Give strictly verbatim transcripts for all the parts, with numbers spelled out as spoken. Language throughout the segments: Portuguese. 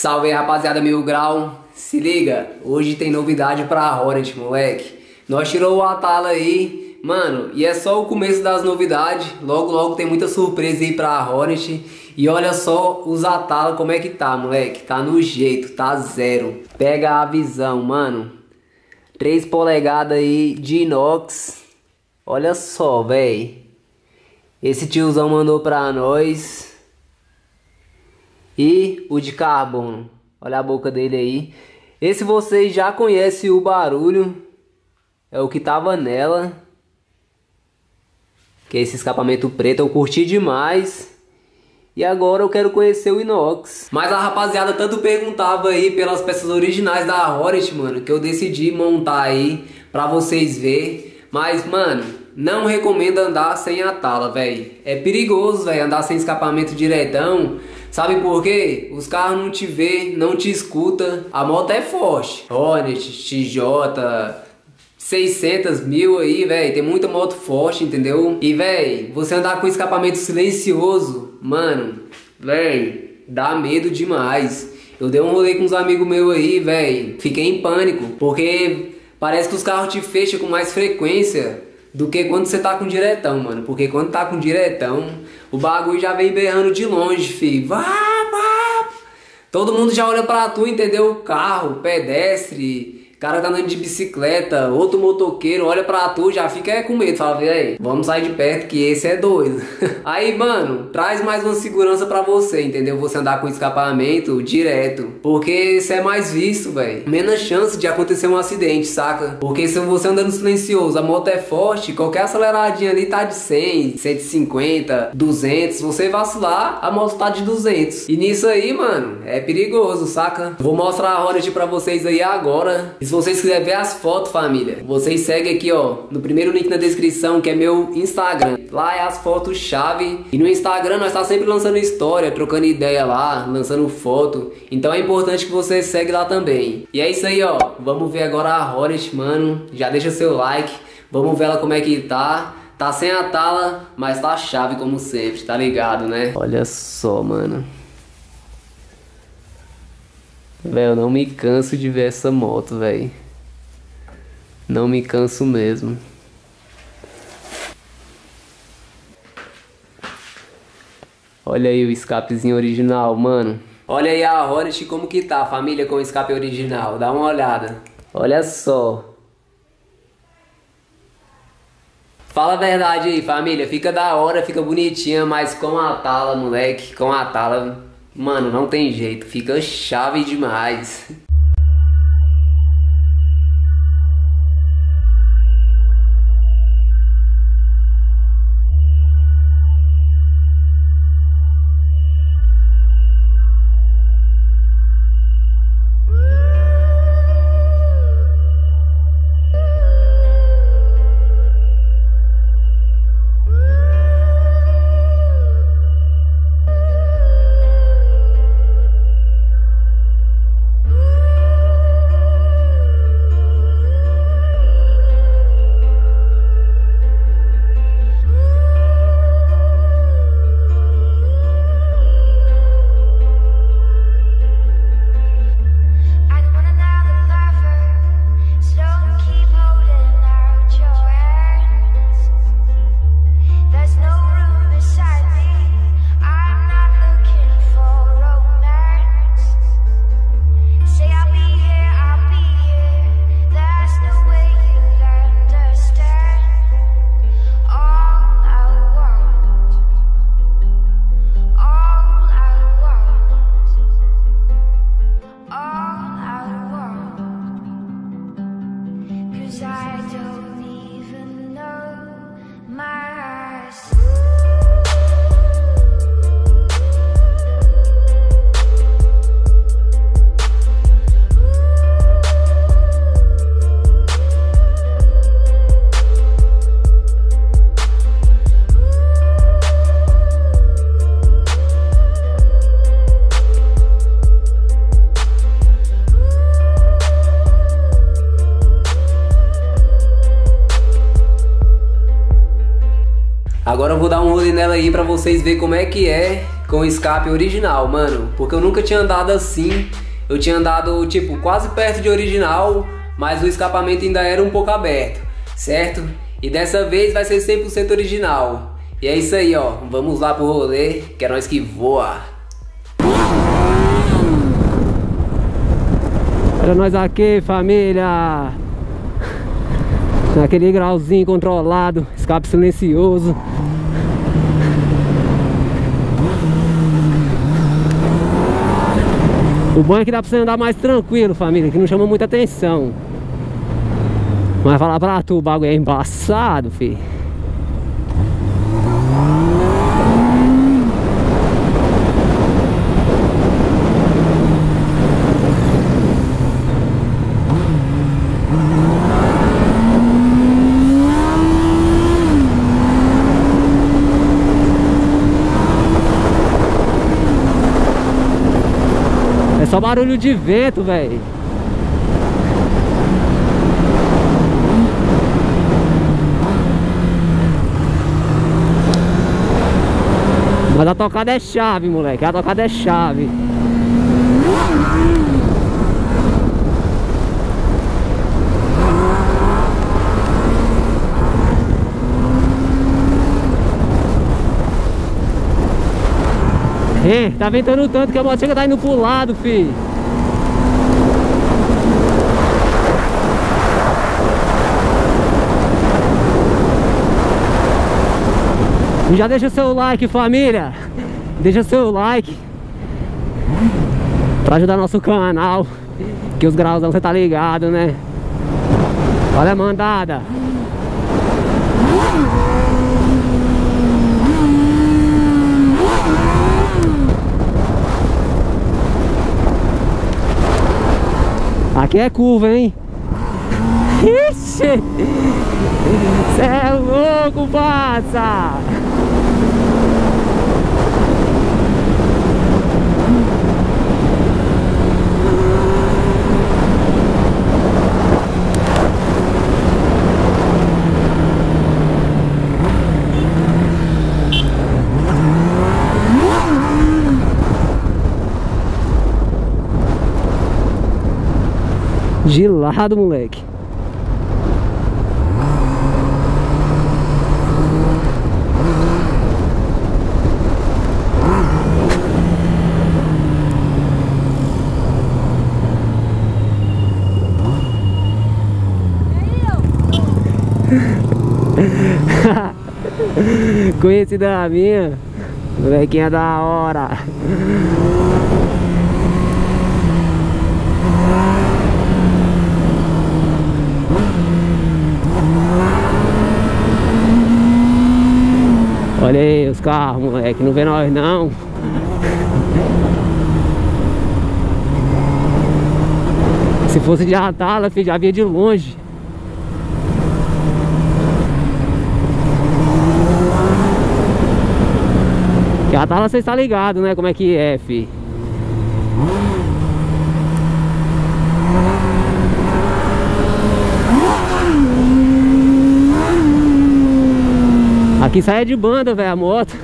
Salve aí, rapaziada Mil Grau. Se liga, hoje tem novidade pra Hornet, moleque. Nós tirou o Atala aí, mano, e é só o começo das novidades. Logo, logo tem muita surpresa aí pra Hornet. E olha só os Atala como é que tá, moleque. Tá no jeito, tá zero. Pega a visão, mano. três polegadas aí de inox. Olha só, véi. Esse tiozão mandou pra nós. E o de carbono. Olha a boca dele aí. Esse vocês já conhecem o barulho. É o que tava nela. Que é esse escapamento preto. Eu curti demais. E agora eu quero conhecer o inox. Mas a rapaziada tanto perguntava aí pelas peças originais da Hornet, mano, que eu decidi montar aí pra vocês verem. Mas, mano, não recomendo andar sem Atala, velho. É perigoso, velho, andar sem escapamento diretão. Sabe por quê? Os carros não te vê, não te escuta. A moto é forte. Hornet, X J, seiscentos mil aí, velho. Tem muita moto forte, entendeu? E, velho, você andar com escapamento silencioso, mano, velho, dá medo demais. Eu dei um rolê com uns amigos meus aí, velho. Fiquei em pânico, porque parece que os carros te fecham com mais frequência do que quando você tá com diretão, mano. Porque quando tá com diretão, o bagulho já vem berrando de longe, filho. Vá, vá. Todo mundo já olha pra tu, entendeu? Carro, pedestre, cara tá andando de bicicleta, outro motoqueiro olha pra tu, já fica com medo. Fala, aí, vamos sair de perto que esse é doido. Aí, mano, traz mais uma segurança pra você, entendeu? Você andar com escapamento direto. Porque isso é mais visto, velho. Menos chance de acontecer um acidente, saca? Porque se você andando silencioso, a moto é forte, qualquer aceleradinha ali tá de cem, cento e cinquenta, duzentos. Se você vacilar, a moto tá de duzentos. E nisso aí, mano, é perigoso, saca? Vou mostrar a Hornet pra vocês aí agora. Se vocês quiserem ver as fotos, família, vocês seguem aqui, ó, no primeiro link na descrição, que é meu Instagram. Lá é as fotos chave. E no Instagram nós tá sempre lançando história, trocando ideia lá, lançando foto. Então é importante que você segue lá também. E é isso aí, ó. Vamos ver agora a Hornet, mano. Já deixa seu like. Vamos ver ela como é que tá. Tá sem Atala, mas tá chave como sempre, tá ligado, né? Olha só, mano. Velho, eu não me canso de ver essa moto, velho. Não me canso mesmo. Olha aí o escapezinho original, mano. Olha aí a Hornet como que tá, família, com o escape original. Dá uma olhada. Olha só. Fala a verdade aí, família. Fica da hora, fica bonitinha, mas com a Atala, moleque, com a Atala, mano, não tem jeito. Fica chave demais. Agora eu vou dar um rolê nela aí pra vocês verem como é que é com o escape original, mano. Porque eu nunca tinha andado assim. Eu tinha andado, tipo, quase perto de original, mas o escapamento ainda era um pouco aberto, certo? E dessa vez vai ser cem por cento original. E é isso aí, ó. Vamos lá pro rolê, que é nós que voa. Olha nós aqui, família. Naquele grauzinho controlado, escape silencioso. O bom é que dá pra você andar mais tranquilo, família, que não chama muita atenção. Mas falar pra tu, o bagulho é embaçado, filho. É só barulho de vento, velho. Mas a tocada é chave, moleque. A tocada é chave. É, tá ventando tanto que a motinha tá indo pro lado, fi. E já deixa seu like, família. Deixa seu like pra ajudar nosso canal. Que os grauzão você tá ligado, né? Olha a mandada. Aqui é curva, hein? Ixi! Cê é louco, passa! De lado, moleque. Conhecida minha, molequinha da hora. Olha aí os carros, moleque, não vê nós não. Se fosse de Atala, filho, já via de longe. Que Atala você está ligado, né, como é que é, filho. Aqui sai de banda, velho, a moto.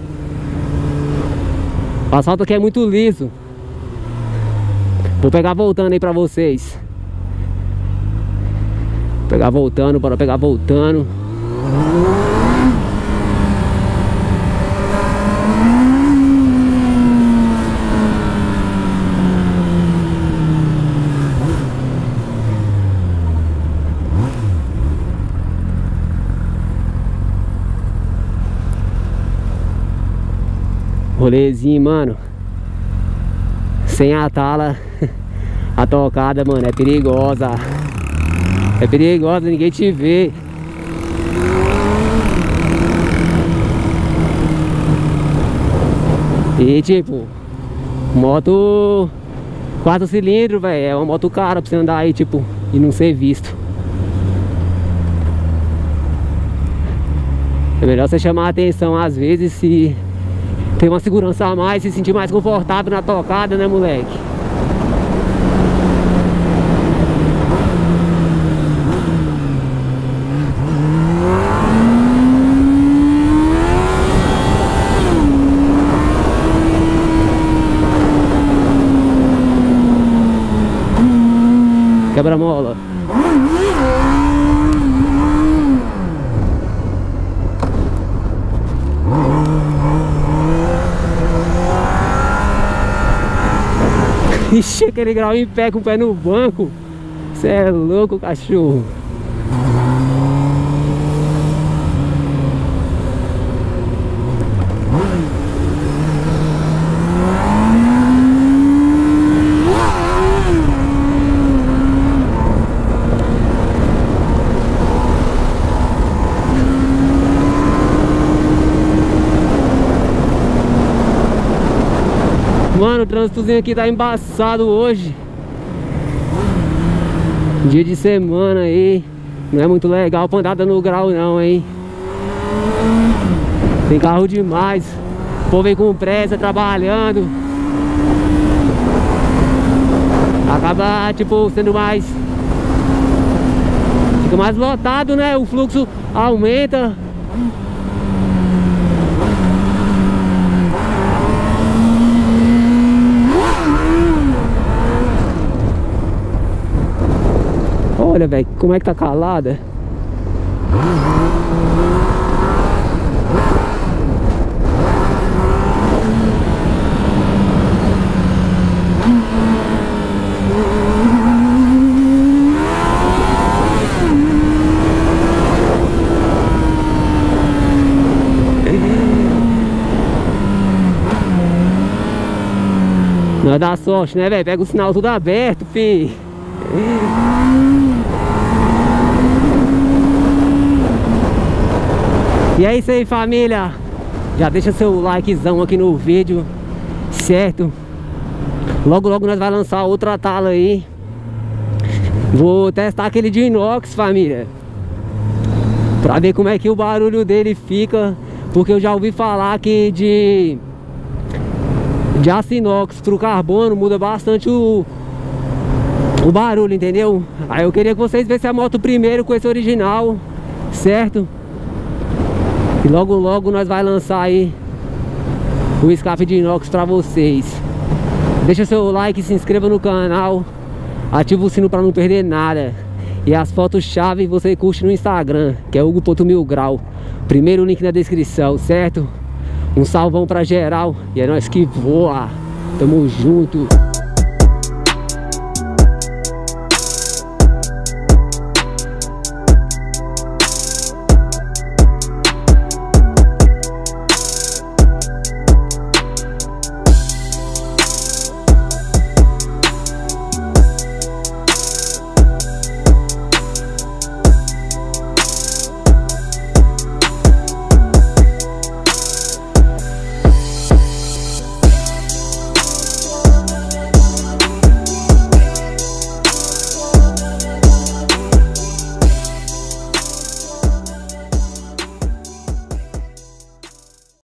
O asfalto aqui é muito liso. Vou pegar voltando aí pra vocês. Vou pegar voltando, bora pegar voltando. Rolezinho, mano. Sem a tala. A tocada, mano, é perigosa. É perigosa, ninguém te vê. E tipo, moto quatro cilindros, velho. É uma moto cara pra você andar aí, tipo, e não ser visto. É melhor você chamar a atenção às vezes se ter uma segurança a mais, se sentir mais confortável na tocada, né, moleque? Quebra-mola. Ixi, aquele grau em pé com o pé no banco. Você é louco, cachorro. Mano, o trânsitozinho aqui tá embaçado hoje. Dia de semana aí. Não é muito legal pra andar dando grau não, hein. Tem carro demais. O povo vem com pressa, trabalhando. Acaba, tipo, sendo mais... Fica mais lotado, né? O fluxo aumenta. Olha, velho, como é que tá calada. Não dá sorte, né, velho? Pega o sinal tudo aberto, fi. E é isso aí, família. Já deixa seu likezão aqui no vídeo, certo? Logo, logo nós vamos lançar outra tala aí. Vou testar aquele de inox, família, pra ver como é que o barulho dele fica. Porque eu já ouvi falar que de De aço inox pro carbono muda bastante o O barulho, entendeu? Aí eu queria que vocês vissem a moto primeiro com esse original, certo? E logo logo nós vai lançar aí o escape de inox pra vocês. Deixa seu like, se inscreva no canal, ativa o sino pra não perder nada. E as fotos chave você curte no Instagram, que é hugo ponto mil grau. Primeiro link na descrição, certo? Um salvão pra geral. E é nós que voa. Tamo junto.